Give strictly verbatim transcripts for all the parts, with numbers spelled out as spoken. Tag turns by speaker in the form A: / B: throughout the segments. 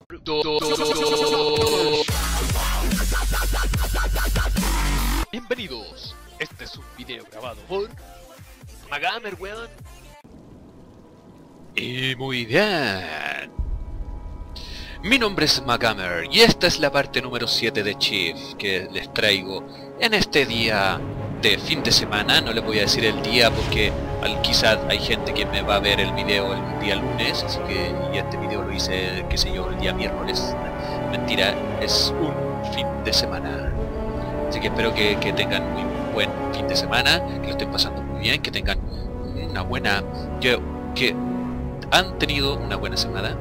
A: Bienvenidos, este es un video grabado por Magamer, weón. Y muy bien, mi nombre es Magamer y esta es la parte número siete de Chief que les traigo en este día de fin de semana. No les voy a decir el día porque al, quizás hay gente que me va a ver el video el día lunes, así que y este video lo hice, qué sé yo, el día miércoles. Mentira, es un fin de semana. Así que espero que, que tengan muy buen fin de semana, que lo estén pasando muy bien, que tengan una buena... que, que han tenido una buena semana.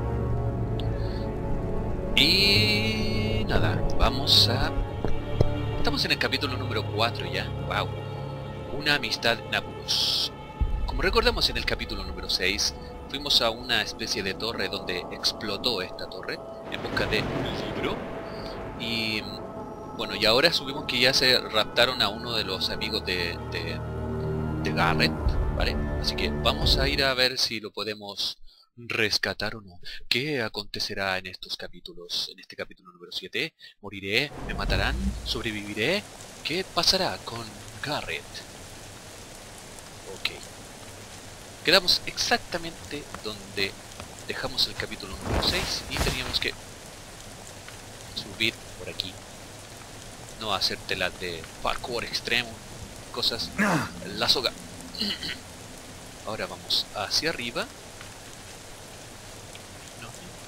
A: Y... nada, vamos a... estamos en el capítulo número cuatro ya. Wow. Una amistad en apuros. Como recordamos en el capítulo número seis, fuimos a una especie de torre donde explotó esta torre en busca de un libro. Y... bueno, y ahora supimos que ya se raptaron a uno de los amigos de, de, de Garrett, ¿vale? Así que vamos a ir a ver si lo podemos rescatar o no. ¿Qué acontecerá en estos capítulos? En este capítulo número siete, ¿moriré? ¿Me matarán? ¿Sobreviviré? ¿Qué pasará con Garrett? Ok. Quedamos exactamente donde dejamos el capítulo número seis y teníamos que subir por aquí. No hacerte las de parkour extremo, cosas, la soga. Ahora vamos hacia arriba. No.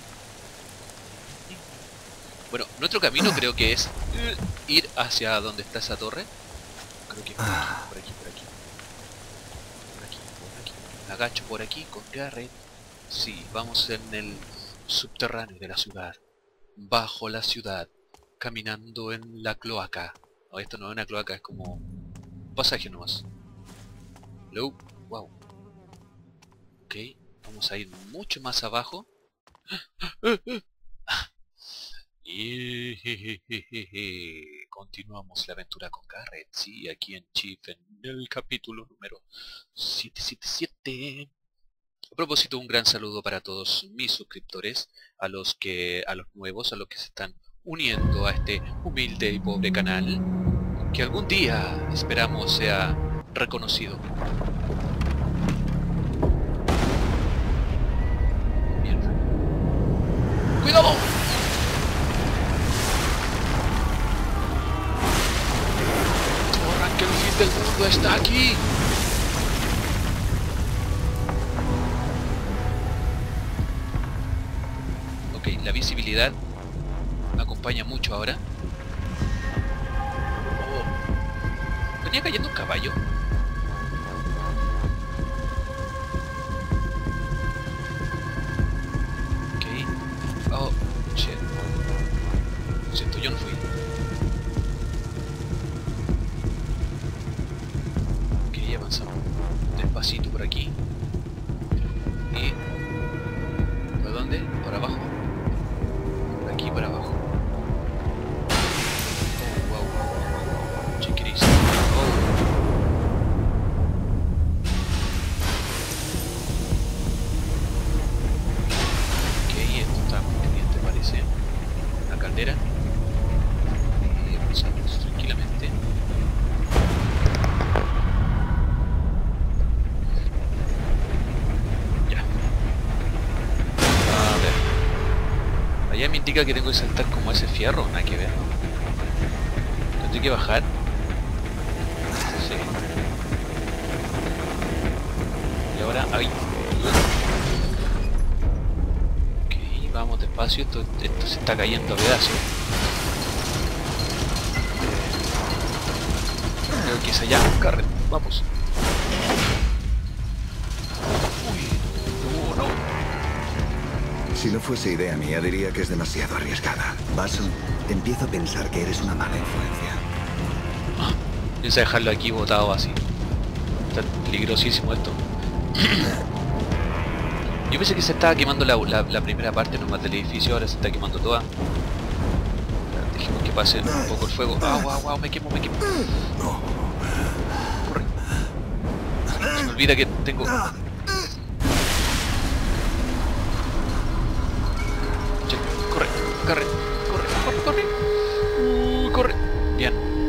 A: Bueno, nuestro camino creo que es ir hacia donde está esa torre. Creo que por aquí, por aquí, por aquí. Por aquí, por aquí. Me agacho por aquí con Garrett. Sí, vamos en el subterráneo de la ciudad. Bajo la ciudad. Caminando en la cloaca. No, esto no es una cloaca, es como un pasaje nomás. Hello. Wow. Ok, vamos a ir mucho más abajo. Y continuamos la aventura con Garrett. Sí, aquí en Chief, en el capítulo número siete siete siete. A propósito, un gran saludo para todos mis suscriptores, a los que, a los nuevos, a los que se están uniendo a este humilde y pobre canal, que algún día esperamos sea reconocido. Mierda. ¡Cuidado! ¡Corran, que el fin del mundo está aquí! Ok, la visibilidad me acompaña mucho ahora. Oh. Venía cayendo un caballo. Ok. Oh, shit. Lo siento, yo no fui. Ok, avanzamos despacito por aquí. Y... ¿por dónde? Por abajo. Por aquí, por abajo. Y avanzamos tranquilamente. Ya. A ver. Allá me indica que tengo que saltar como ese fierro. Nada que ver, ¿no? Tendré que bajar. Sí. Y ahora... ¡ay! Ok, vamos despacio. Esto, esto se está cayendo a pedazos. Creo que es allá, Garrett. Vamos. Uy, no, no.
B: Si no fuese idea mía, diría que es demasiado arriesgada. Bason, empiezo a pensar que eres una mala influencia.
A: Ah, piensa dejarlo aquí botado así. Está peligrosísimo esto. Yo pensé que se estaba quemando la, la, la primera parte nomás del edificio, ahora se está quemando toda. Dejemos que pase un poco el fuego. ¡Ah, wow, wow! Me quemo, me quemo. Corre. Se me olvida que tengo... Check. corre, corre, corre, corre. Uh, corre. Bien.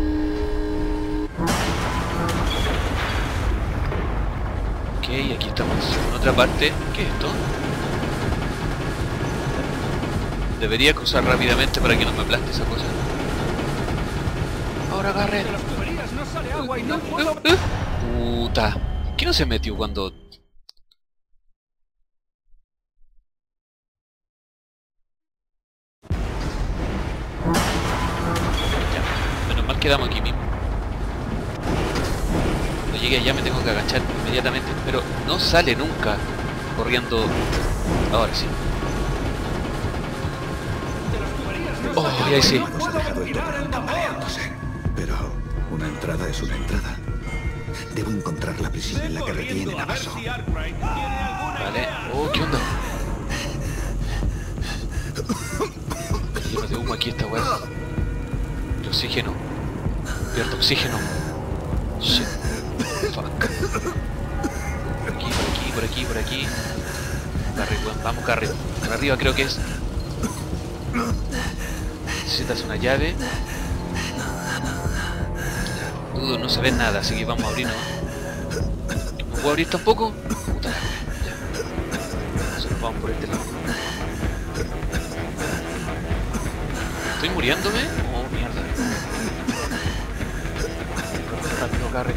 A: Ok, aquí estamos en otra parte. ¿Qué es esto? Debería cruzar rápidamente para que no me aplaste esa cosa. Ahora agarre.
C: De las tuberías no sale agua y no puedo...
A: Puta. ¿Qué no se metió cuando...? Ya. Menos mal quedamos aquí mismo. Cuando llegue allá me tengo que agachar inmediatamente. Pero no sale nunca corriendo... Ahora sí.
C: De las tuberías no
A: Oh,
C: sale
A: ahí
C: agua
A: sí.
C: y no puedo girar el tambor.
B: Pero una entrada es una entrada. Debo encontrar la prisión en la que retienen a Vaso.
A: Vale. Oh, ¿qué onda? Lleno de humo aquí esta weá. El oxígeno. Pierdo oxígeno. Shit. Fuck. Por aquí, por aquí, por aquí, por aquí. Carry, weón. Vamos, Carry. Por arriba creo que es. Necesitas una llave. Dudo, no se ve nada, así que vamos a abrir, ¿no? ¿No puedo abrir tampoco? Puta la wea, ya. Nosotros vamos por este lado. ¿Estoy muriéndome? Oh, mierda. Rápido, Carry.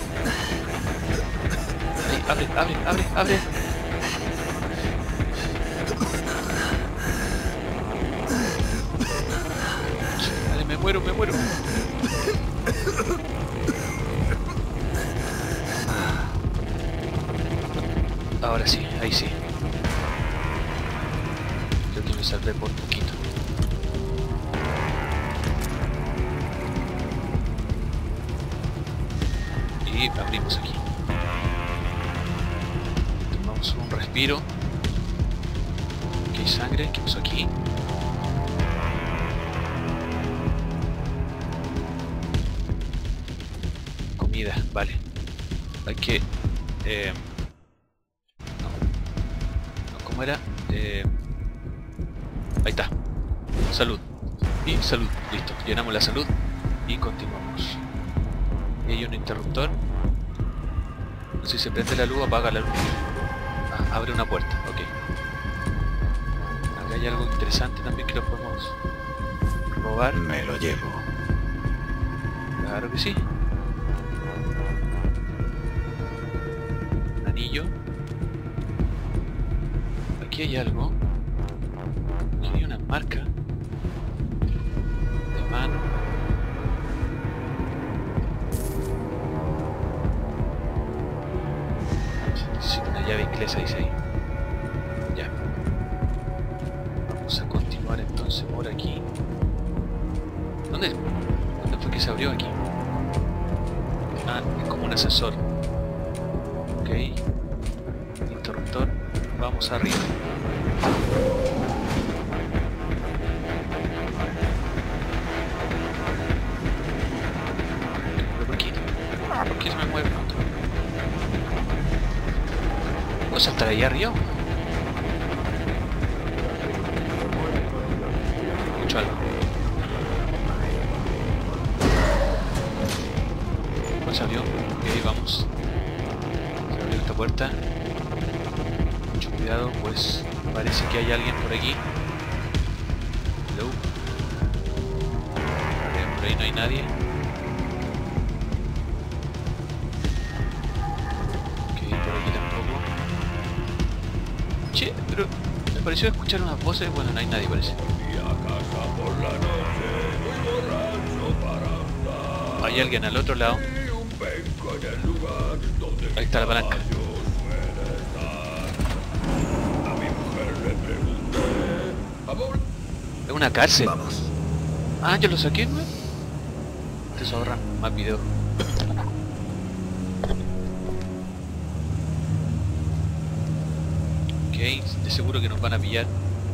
A: Ahí, abre, abre, abre, abre. Dale, me muero, me muero. Ahora sí, ahí sí. Creo que me salvé por poquito. Y abrimos aquí. Tomamos un respiro. Aquí hay sangre. ¿Qué pasó aquí? Comida, vale. Hay que... Eh, ¿Cómo era? Eh... Ahí está. Salud. Y salud. Listo. Llenamos la salud y continuamos. Y hay un interruptor. Si se prende la luz, apaga la luz. Ah, abre una puerta. Ok. Acá hay algo interesante también que lo podemos robar.
B: Me lo llevo.
A: Claro que sí. Un anillo. Aquí hay algo. Aquí hay una marca de mano. Necesito una llave inglesa, dice ahí. Ya. Vamos a continuar entonces por aquí. ¿Dónde, ¿Dónde fue que se abrió aquí? Ah, es como un ascensor. Ok. Interruptor. Vamos arriba. Por aquí. Ah, ¿por qué se me mueve tanto? ¿Puedo saltar ahí arriba? Escucho algo. ¿Cuál se abrió? Ok, vamos. Se abrió esta puerta. Mucho cuidado, pues parece que hay alguien por aquí. Hello. Vale, por ahí no hay nadie. Ok, por aquí tampoco. Che, pero me pareció escuchar unas voces. Bueno, no hay nadie, parece. Hay alguien al otro lado. Ahí está la palanca. Es una cárcel.
B: Vamos.
A: Ah, yo lo saqué, ¿no? Te sobran más videos. Ok, de seguro que nos van a pillar.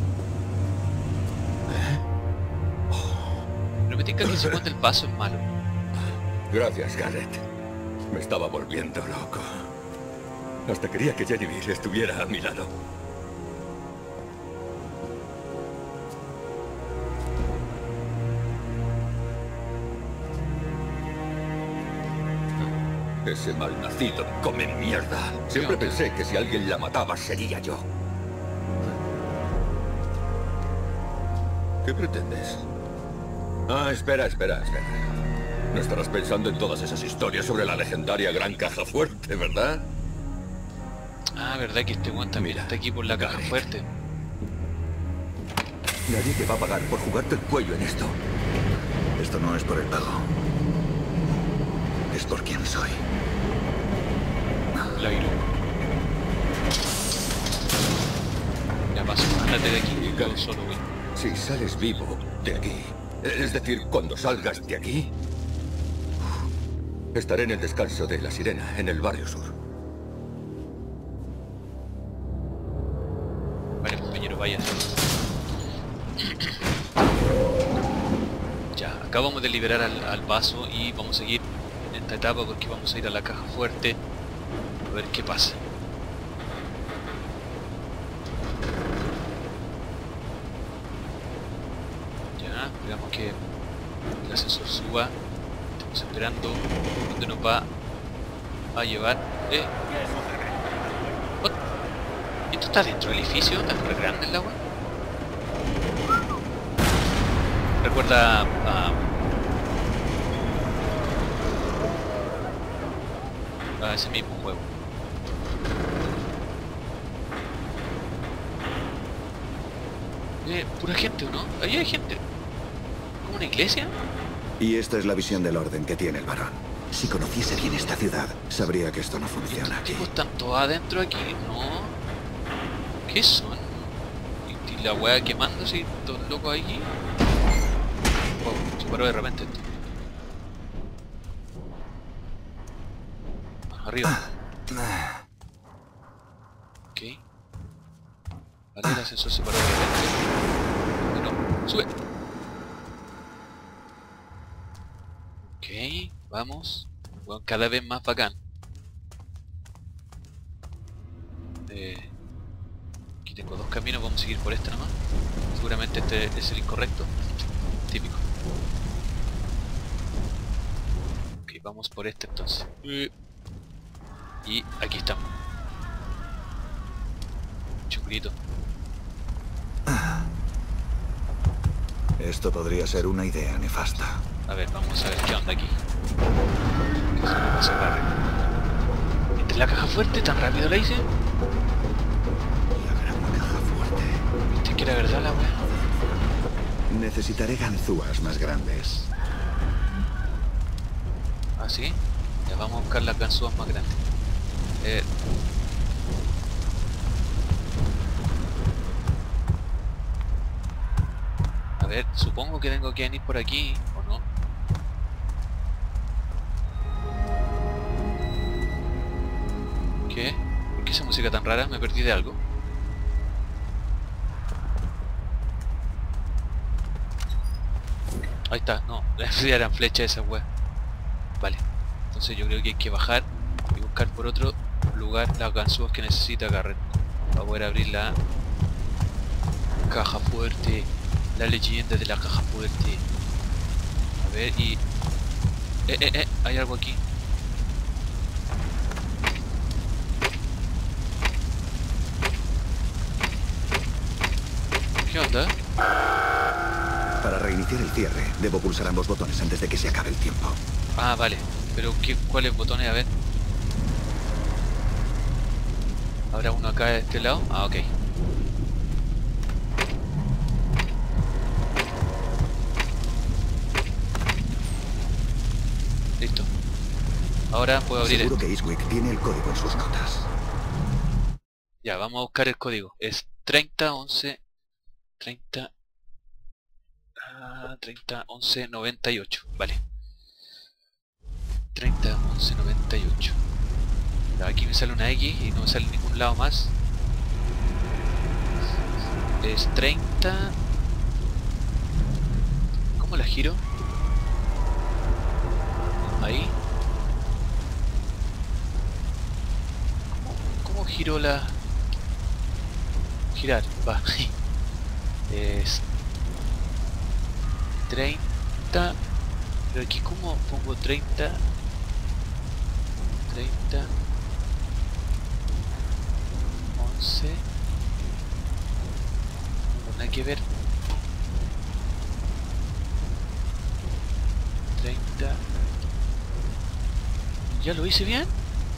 A: Pero me tinca que el segundo el paso es malo.
D: Gracias, Garrett. Me estaba volviendo loco. Hasta quería que Genevieve estuviera a mi lado. Ese malnacido come mierda. Siempre pensé que si alguien la mataba sería yo. ¿Qué pretendes? Ah, espera, espera, espera. No estarás pensando en todas esas historias sobre la legendaria Gran Caja Fuerte, ¿verdad?
A: Ah, verdad que este weón también
D: Mira,
A: está aquí por la caja
D: Gareth.
A: fuerte.
D: Nadie te va a pagar por jugarte el cuello en esto.
B: Esto no es por el pago. Es por quien soy.
A: La virú. Ya paso, ándate de aquí, yo solo voy.
D: Si sales vivo de aquí, es decir, cuando salgas de aquí, estaré en el descanso de La Sirena, en el barrio sur.
A: Vale, compañero, vaya. Ya, acabamos de liberar al, al vaso y vamos a seguir en esta etapa porque vamos a ir a la caja fuerte a ver qué pasa. Ya, digamos que el ascensor suba. Estamos esperando dónde nos va a llevar. Eh. What? ¿Esto está dentro del edificio? ¿Está súper grande el agua? Recuerda a... a ese mismo juego. Eh, pura gente, ¿o no? Ahí hay gente. ¿Como una iglesia?
B: Y esta es la visión del orden que tiene el varón. Si conociese bien esta ciudad, sabría que esto no funciona
A: ¿Estos
B: aquí.
A: tipos están todos adentro aquí? No. ¿Qué son? ¿Y, y la weá quemándose y todos locos aquí? Oh, se paró de repente esto. Arriba. Ok. Vale, el ascensor se paró de repente. No, sube. Ok, vamos. Bueno, cada vez más bacán. Eh, aquí tengo dos caminos, vamos a seguir por este nomás. Seguramente este es el incorrecto. Típico. Ok, vamos por este entonces. Y aquí estamos. Chungrito.
B: Esto podría ser una idea nefasta.
A: A ver, vamos a ver qué onda aquí. Que se me pasa barrio. ¿Entre la caja fuerte tan rápido la hice?
B: La gran caja fuerte.
A: ¿Viste que era verdad la wea?
B: Necesitaré ganzúas más grandes.
A: ¿Ah, sí? Ya vamos a buscar las ganzúas más grandes. Eh... A ver, supongo que tengo que venir por aquí, ¿o no? ¿Qué? ¿Por qué esa música tan rara? ¿Me perdí de algo? Ahí está, no, eran flechas esas weas. Vale, entonces yo creo que hay que bajar y buscar por otro lugar las ganzúas que necesita Gareth para poder abrir la caja fuerte, la leyenda de la caja fuerte. A ver, y... Eh, eh, eh, hay algo aquí. ¿Qué onda?
B: Para reiniciar el cierre, debo pulsar ambos botones antes de que se acabe el tiempo.
A: Ah, vale. Pero ¿qué, ¿cuáles botones? A ver. ¿Habrá uno acá de este lado? Ah, ok. Listo. Ahora puedo abrir
B: Seguro
A: esto.
B: que Eastwick tiene el código en sus notas.
A: Ya, vamos a buscar el código. Es treinta once treinta ah, treinta once noventa y ocho. Vale. treinta once noventa y ocho. Aquí me sale una X y no me sale en ningún lado más. Es treinta. ¿Cómo la giro? Ahí. ¿Cómo, cómo giro la...? Girar, va. Es treinta. Pero aquí, ¿cómo pongo treinta? treinta. once. No, nada que ver. treinta. ¿Ya lo hice bien?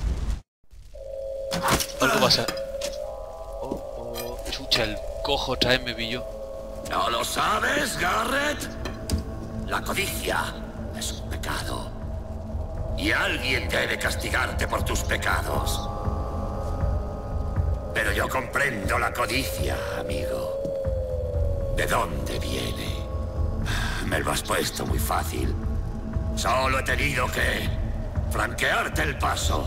A: Algo pasa. Oh, oh, chucha, el cojo otra vez me pilló.
E: ¿No lo sabes, Garrett? La codicia es un pecado. Y alguien debe castigarte por tus pecados. Pero yo comprendo la codicia, amigo. ¿De dónde viene? Me lo has puesto muy fácil. Solo he tenido que franquearte el paso.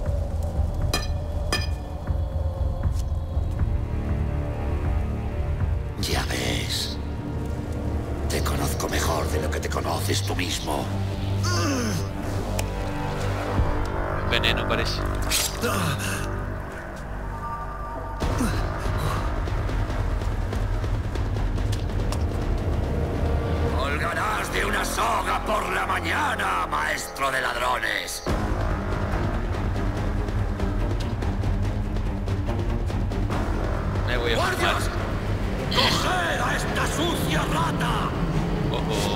E: Ya ves. Te conozco mejor de lo que te conoces tú mismo.
A: Veneno parece.
E: Colgarás de una soga por la mañana, maestro de ladrones.
A: Me voy a
E: ¡Guardias!
A: filmar.
E: ¡Coged a esta sucia rata!
A: Oh, oh.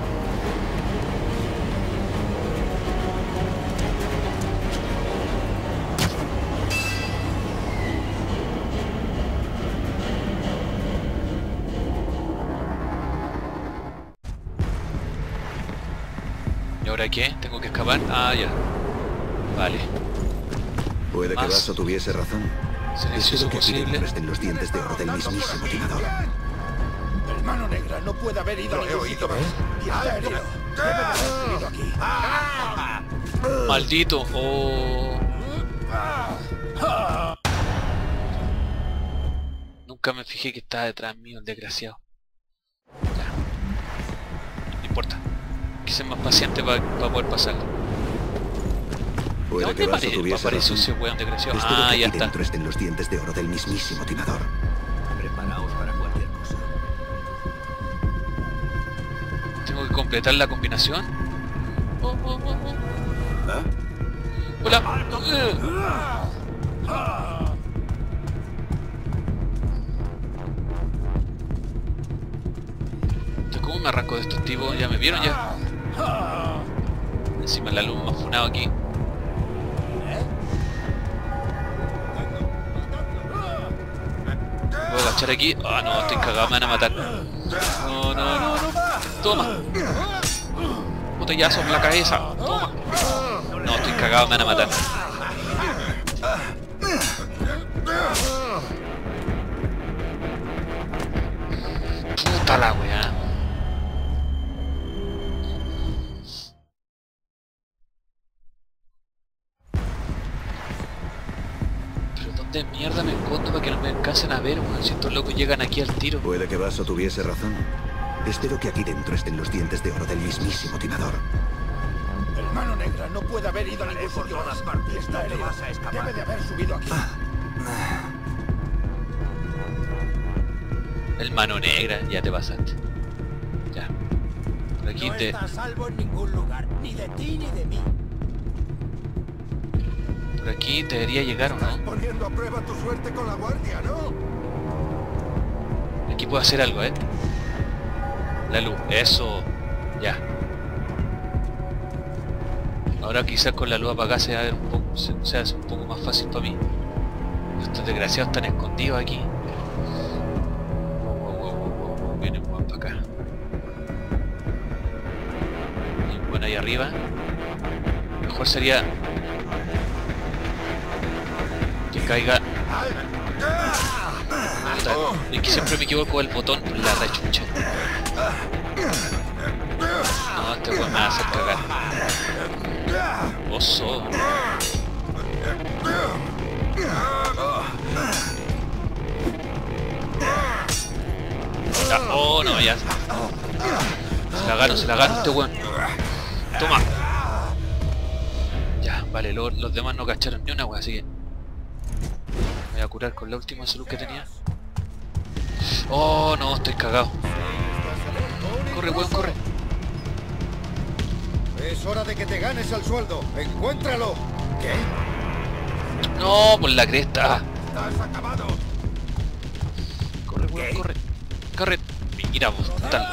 A: ¿Y ahora qué? ¿Tengo que escapar? Ah, ya. Vale.
B: Puede que
A: Más.
B: Vaso tuviese razón.
A: Silencioso
B: Espero que aquí
A: posible.
B: dentro estén los dientes de oro del mismísimo timador.
C: El Mano Negra no puede haber ido a ningún sitio. Y está herido. Debe de haber subido aquí.
A: Maldito. Oh. Nunca me fijé que estaba detrás mío el desgraciado. Ya. No importa. Hay que ser más paciente para poder pasar. ¿De
B: Puede
A: dónde
B: que Vaso
A: apare
B: tuviese
A: apareció
B: razón.
A: ese weón desgraciado?
B: Espero
A: Ah,
B: que
A: ya
B: aquí
A: está.
B: dentro estén los dientes de oro del mismísimo timador.
C: Preparaos para cualquier cosa.
A: Tengo que completar la combinación. Oh, oh, oh, oh. Hola. Uh. ¿Cómo me arranco de estos tipos? ¿Ya me vieron ya? Encima la luz más funado aquí. ¿Puedo agachar aquí? Ah, no, estoy cagado, me van a matar. No, no, no, no. Toma. Botellazo en la cabeza. Toma. No, estoy cagado, me van a matar. Puta la weá. Pero ¿dónde mierda me escondo para que no me alcancen a ver, weón? Si estos locos llegan aquí al tiro.
B: Puede que Vaso tuviese razón. Espero que aquí dentro estén los dientes de oro del mismísimo timador.
C: El Mano Negra no puede haber ido a ningún sitio. Por todas partes. Está herido. Debe de haber subido aquí.
A: El Mano Negra, ya te pasaste. Ya. Por aquí
C: No
A: te...
C: está a salvo en ningún lugar. Ni de ti ni de mí.
A: Por aquí te debería llegar, ¿o no?
C: Poniendo a prueba tu suerte con la guardia, ¿no?
A: Aquí puedo hacer algo, ¿eh? La luz, eso. Ya. Ahora quizás con la luz apagada se va a ver un poco, se, se hace un poco más fácil para mí. Estos desgraciados están escondidos aquí. Wow, wow, wow, wow, wow. Vienen más para acá. Y bueno, ahí arriba. Mejor sería que caiga. Puta, es que siempre me equivoco el botón, la rechucha. No, este weón me va a hacer cagar. Oso. Ya, oh no, ya. Se la gano, se la gano este weón. Toma. Ya, vale, lo, los demás no cacharon ni una wea, así que me voy a curar con la última salud que tenía. Oh no, estoy cagado. Corre, weón, corre.
C: Es hora de que te ganes el sueldo. ¡Encuéntralo! ¿Qué?
A: No, por la cresta.
C: ¡Estás acabado!
A: Corre, weón,
C: ¿Qué?
A: corre. Corre. Mira vos, tal.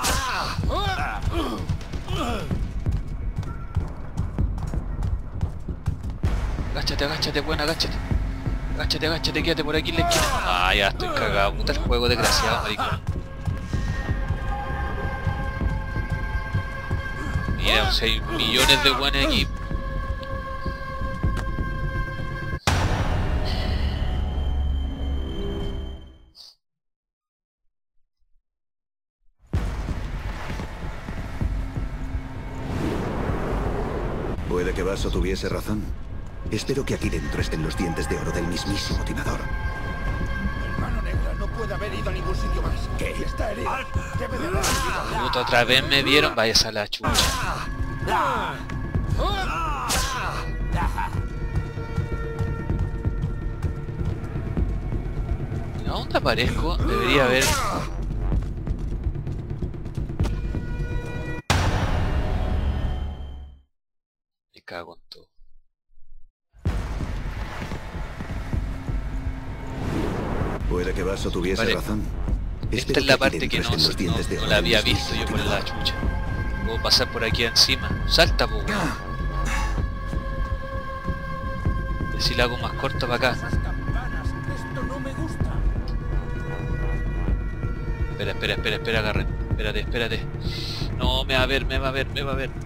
A: Agáchate, agáchate, weón, agáchate. Agáchate, agáchate, quédate por aquí en la esquina. Ah, ya estoy cagado. Puta el juego desgraciado, maricón. Mira, si hay millones de weones aquí.
B: Puede que Vaso tuviese razón. Espero que aquí dentro estén los dientes de oro del mismísimo timador.
C: El Mano Negra no puede haber ido a ningún sitio más. ¿Qué? Está herido. Debe de haber ido a...
A: Puta, otra vez me vieron. Vaya a la chucha. ¿A dónde aparezco? Debería haber... Me cago en todo.
B: Puede que Vaso tuviese
A: Vale.
B: razón.
A: Esta
B: Espero
A: es la
B: aquí
A: parte
B: dentro
A: que no,
B: estén los
A: no,
B: dientes de
A: no
B: oro
A: la
B: del
A: había visto
B: mismísimo
A: yo por la
B: timador.
A: chucha. Puedo pasar por aquí encima. Salta, po. Y si la hago más corta para acá.
C: Esas campanas. Esto no me gusta.
A: Espera, espera, espera, espera, Garret. Espérate, espérate. No, me va a ver, me va a ver, me va a ver.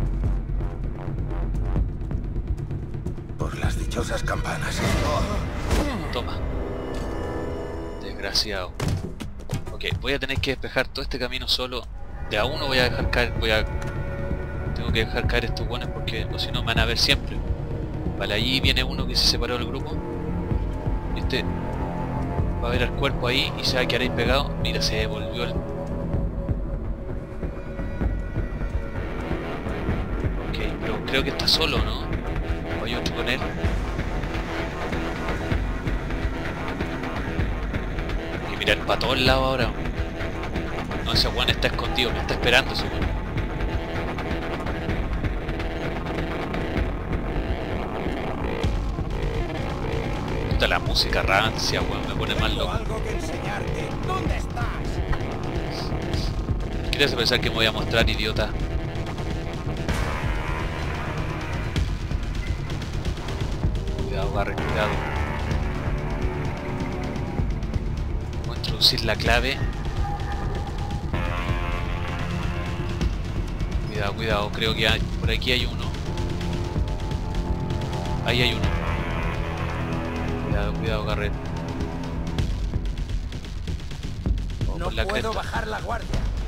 C: Por las dichosas campanas.
A: Toma. Desgraciado. Ok, voy a tener que despejar todo este camino solo. De a uno voy a dejar caer, voy a... Tengo que dejar caer estos buenos porque o si no me van a ver siempre. Vale, allí viene uno que se separó del grupo. Este va a ver al cuerpo ahí y se va a quedar ahí pegado. Mira, se devolvió el... Ok, pero creo que está solo, ¿no? O hay otro con él. Hay que mirar para todos lados ahora. No, ese weón está escondido, me está esperando ese weón. Puta la música rancia, weón, me pone mal loco.
C: Algo que enseñarte. ¿Dónde estás?
A: ¿Quieres pensar que me voy a mostrar, idiota? Cuidado, Garret, cuidado. Voy a introducir la clave. Cuidado, cuidado, creo que hay, por aquí hay uno. Ahí hay uno. Cuidado, cuidado, Garret. Oh,
C: No
A: por la
C: puedo
A: cresta.
C: bajar la guardia.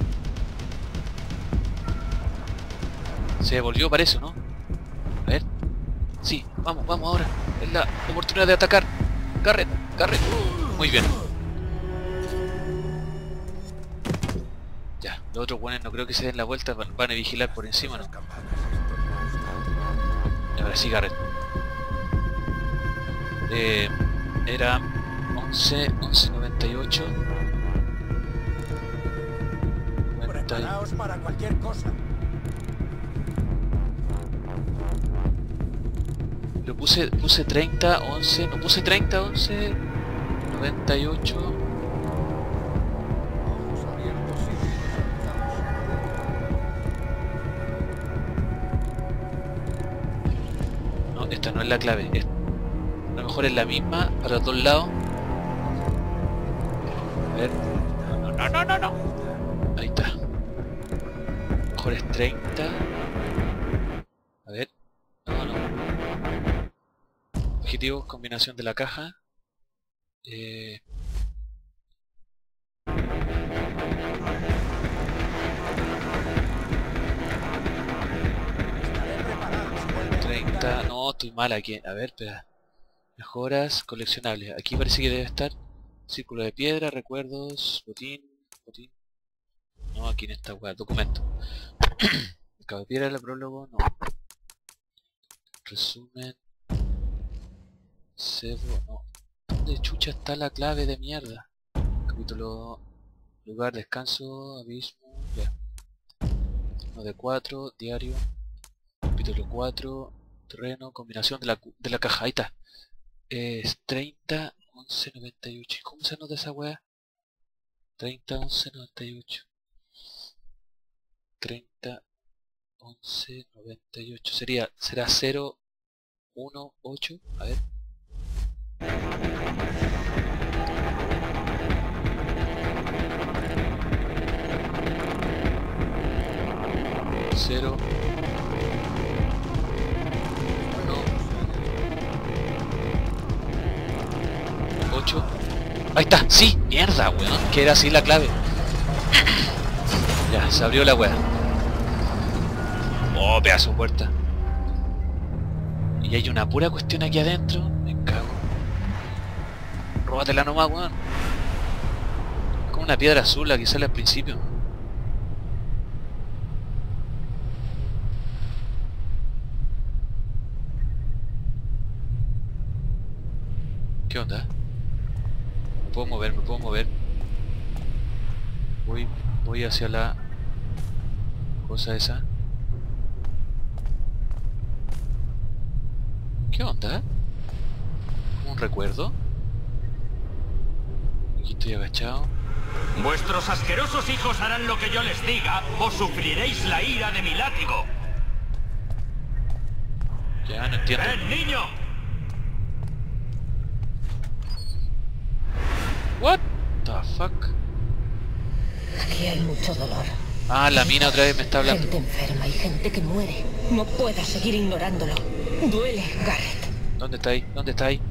A: Se devolvió, parece, ¿no? A ver. Sí, vamos, vamos ahora. Es la oportunidad de atacar. Garret, Garret. Muy bien. Ya, los otros buenos no creo que se den la vuelta. Van, van a vigilar por encima, ¿no? Y ahora sí, Garret. Eh, era once, once noventa y ocho.
C: Preparaos para cualquier cosa.
A: Lo puse, puse treinta, once, no puse treinta, once, noventa y ocho. No, esta no es la clave. Es, a lo mejor es la misma para los dos lados. A ver. No, no, no, no, no. Ahí está. A lo mejor es treinta. A ver. No, no. Objetivos, combinación de la caja. Eh... treinta, no, estoy mal aquí. A ver, espera. Mejoras, coleccionables. Aquí parece que debe estar. Círculo de piedra, recuerdos, botín, botín. No, aquí en esta weá, documento. Mercado de piedra, el prólogo, no. Resumen. Cebo, no. ¿Dónde chucha está la clave de mierda? Capítulo... Lugar, descanso, abismo, ya. uno de cuatro, diario. Capítulo cuatro. Terreno, combinación de la, de la caja. Ahí está. Es treinta, once, noventa y ocho. ¿Cómo se anota esa weá? treinta, once, noventa y ocho. treinta, once, noventa y ocho. Sería, será cero, uno, ocho. A ver. cero, uno, ocho. Ahí está, sí, mierda, weón, que era así la clave. Ya, se abrió la weá. Oh, pedazo de puerta. Y hay una pura cuestión aquí adentro. Me cago. Róbatela nomás, weón. Es como una piedra azul la que sale al principio. ¿Qué onda? Me puedo mover, me puedo mover. Voy, voy hacia la cosa esa. ¿Qué onda? ¿Un recuerdo? Aquí estoy agachado.
F: Vuestros asquerosos hijos harán lo que yo les diga, o sufriréis la ira de mi látigo.
A: Ya, no entiendo.
F: ¡Ven, niño!
A: What the fuck?
G: Aquí hay mucho dolor.
A: Ah, la mina otra vez me está hablando.
G: Gente enferma y gente que muere. No puedo seguir ignorándolo. Duele, Garrett.
A: ¿Dónde está ahí? ¿Dónde está ahí?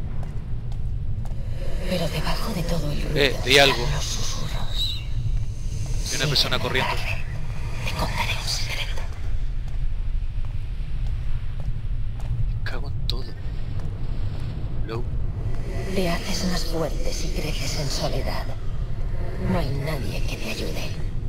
G: Pero debajo de todo el ruido
A: Eh, di algo.
G: están los susurros.
A: Hay una persona corriendo.
G: Garrett, te contaré un secreto.
A: Me cago en todo. Hello.
G: Te haces más fuerte si creces en soledad. No hay nadie que te ayude.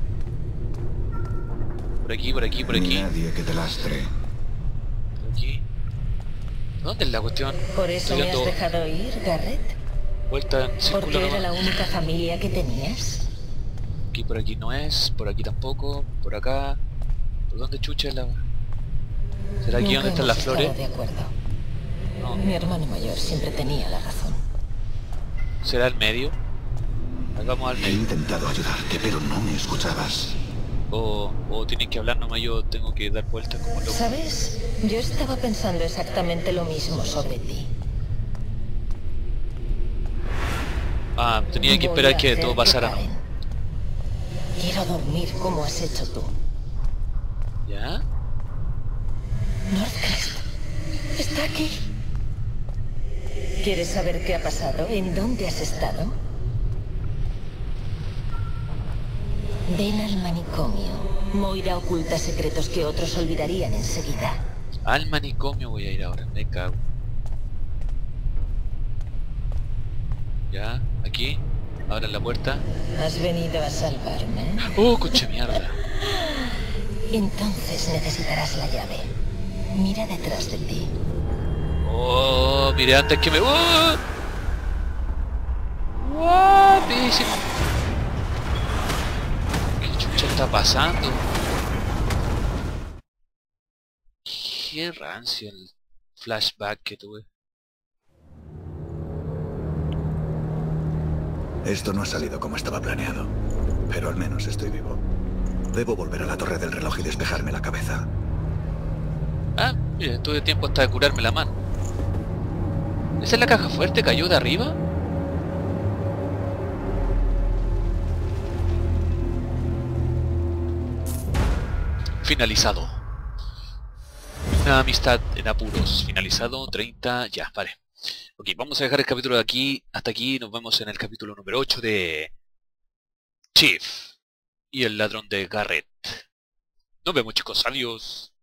A: Por aquí, por aquí, por
B: Ni
A: aquí.
B: nadie que te lastre.
A: Por aquí. ¿Dónde es la cuestión?
G: ¿Por eso
A: Estoy
G: me has
A: dando
G: dejado ir, Garrett?
A: vuelta en círculo
G: ¿Porque era la
A: nomás.
G: única familia que tenías?
A: Aquí por aquí no es, por aquí tampoco, por acá. ¿Por dónde chucha es la...? ¿Será aquí
G: Nunca
A: donde están las
G: hemos estado
A: flores?
G: de acuerdo.
A: No.
G: Mi hermano mayor siempre tenía la razón.
A: ¿Será el medio? Ahí vamos al
B: He
A: medio.
B: intentado ayudarte, pero no me escuchabas.
A: O, o tienen que hablar nomás, yo tengo que dar vueltas como loco.
G: ¿Sabes? Yo estaba pensando exactamente lo mismo sobre ti.
A: Ah, tenía que
G: Voy
A: esperar
G: a
A: que
G: hacer
A: todo pasara,
G: paren.
A: ¿no?
G: Quiero dormir como has hecho tú.
A: ¿Ya?
G: Northcrest está aquí. ¿Quieres saber qué ha pasado? ¿En dónde has estado? Ven al manicomio. Moira oculta secretos que otros olvidarían enseguida.
A: Al manicomio voy a ir ahora, me cago. Ya, aquí. Abran la puerta.
G: ¿Has venido a salvarme?
A: ¡Oh, coche mierda!
G: Entonces necesitarás la llave. Mira detrás de ti.
A: ¡Oh! Mire, antes que me... ¡Oh! ¡Guapísimo! ¿Qué chucha está pasando? Qué rancio el flashback que tuve.
B: Esto no ha salido como estaba planeado, pero al menos estoy vivo. Debo volver a la torre del reloj y despejarme la cabeza.
A: Ah, mire, tuve tiempo hasta de curarme la mano. ¿Esa es la caja fuerte? ¿Cayó de arriba? Finalizado. Una amistad en apuros. Finalizado, treinta... Ya, vale. Ok, vamos a dejar el capítulo de aquí. Hasta aquí, nos vemos en el capítulo número ocho de... Chief y el ladrón de Garrett. Nos vemos, chicos. Adiós.